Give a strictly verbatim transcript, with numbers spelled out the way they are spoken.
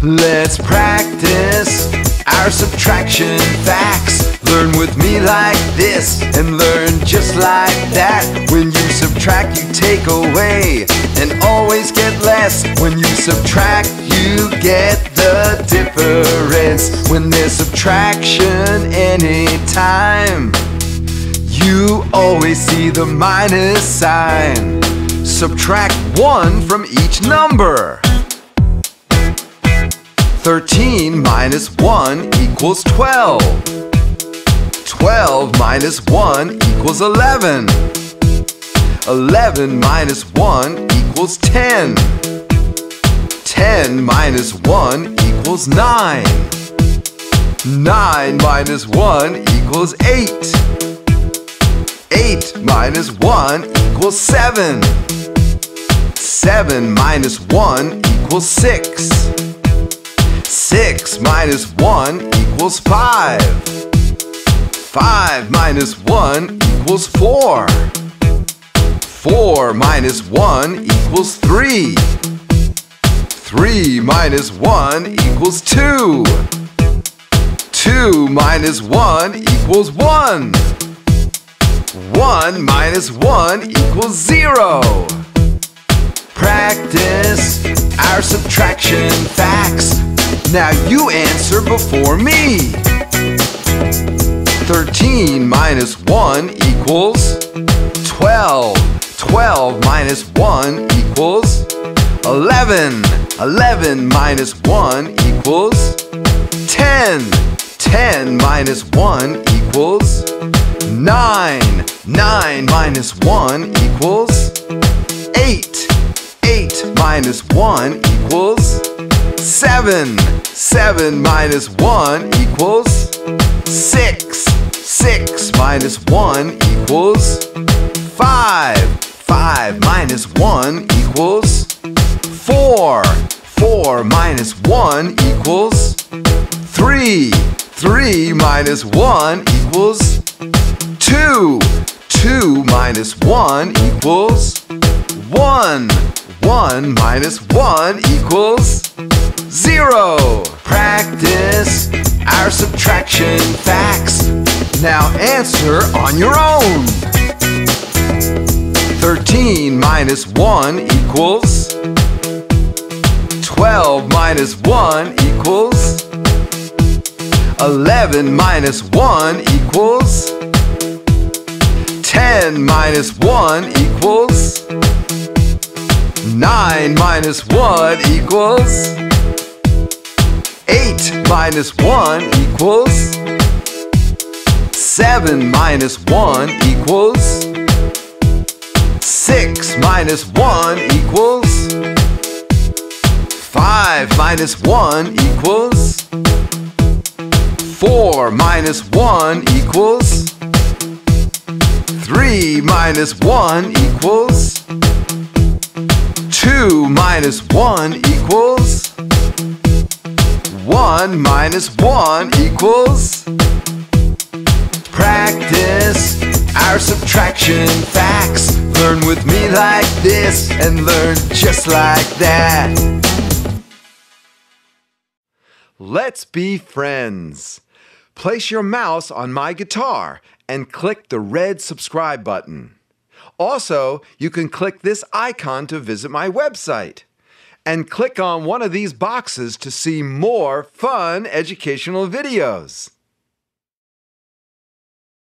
Let's practice our subtraction facts. Learn with me like this and learn just like that. When you subtract, you take away and always get less. When you subtract, you get the difference. When there's subtraction anytime, you always see the minus sign. Subtract one from each number. thirteen minus one equals twelve. twelve minus one equals eleven. eleven minus one equals ten. ten minus one equals nine. nine minus one equals eight. eight minus one equals seven. seven minus one equals six. six minus one equals five. five minus one equals four. four minus one equals three. three minus one equals two. two minus one equals one. one minus one equals zero. Practice our subtraction facts. Now you answer before me. thirteen minus one equals twelve. twelve minus one equals eleven. eleven minus one equals ten. ten minus one equals nine. nine minus one equals eight. eight minus one equals seven. seven minus one equals six. six minus one equals five. five minus one equals four. four minus one equals three. three minus one equals two. two minus one equals one. one minus one equals zero. Practice our subtraction facts. Now answer on your own. thirteen minus one equals twelve minus one equals eleven minus one equals ten minus one equals nine minus one equals eight minus one equals seven minus one equals six minus one equals five minus one equals four minus one equals three minus one equals two minus one equals one minus one equals. Practice our subtraction facts. Learn with me like this and learn just like that. Let's be friends. Place your mouse on my guitar and click the red subscribe button. Also, you can click this icon to visit my website. And click on one of these boxes to see more fun educational videos.